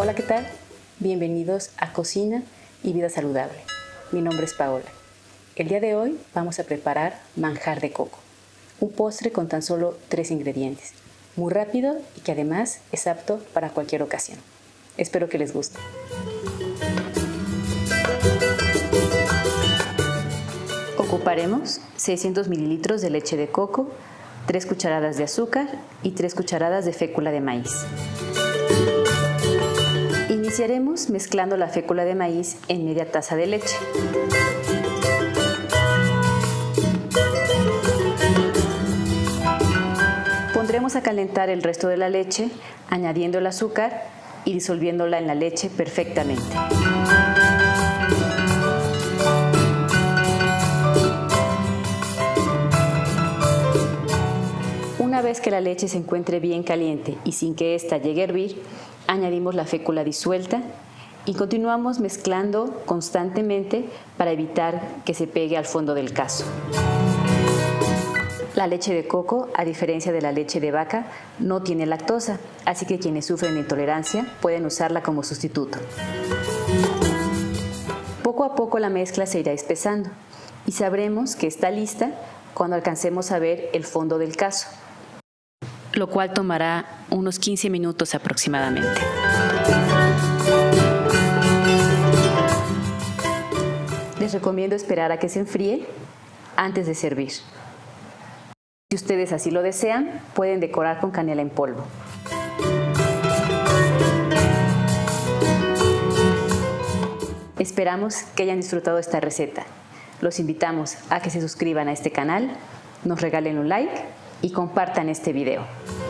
Hola, ¿qué tal? Bienvenidos a Cocina y Vida Saludable. Mi nombre es Paola. El día de hoy vamos a preparar manjar de coco, un postre con tan solo 3 ingredientes, muy rápido y que además es apto para cualquier ocasión. Espero que les guste. Ocuparemos 600 mililitros de leche de coco, 3 cucharadas de azúcar y 3 cucharadas de fécula de maíz. Iniciaremos mezclando la fécula de maíz en media taza de leche. Pondremos a calentar el resto de la leche, añadiendo el azúcar y disolviéndola en la leche perfectamente. Una vez que la leche se encuentre bien caliente y sin que ésta llegue a hervir, añadimos la fécula disuelta y continuamos mezclando constantemente para evitar que se pegue al fondo del cazo. La leche de coco, a diferencia de la leche de vaca, no tiene lactosa, así que quienes sufren de intolerancia pueden usarla como sustituto. Poco a poco la mezcla se irá espesando y sabremos que está lista cuando alcancemos a ver el fondo del cazo, lo cual tomará unos 15 minutos aproximadamente. Les recomiendo esperar a que se enfríe antes de servir. Si ustedes así lo desean, pueden decorar con canela en polvo. Esperamos que hayan disfrutado esta receta. Los invitamos a que se suscriban a este canal, nos regalen un like y compartan este video.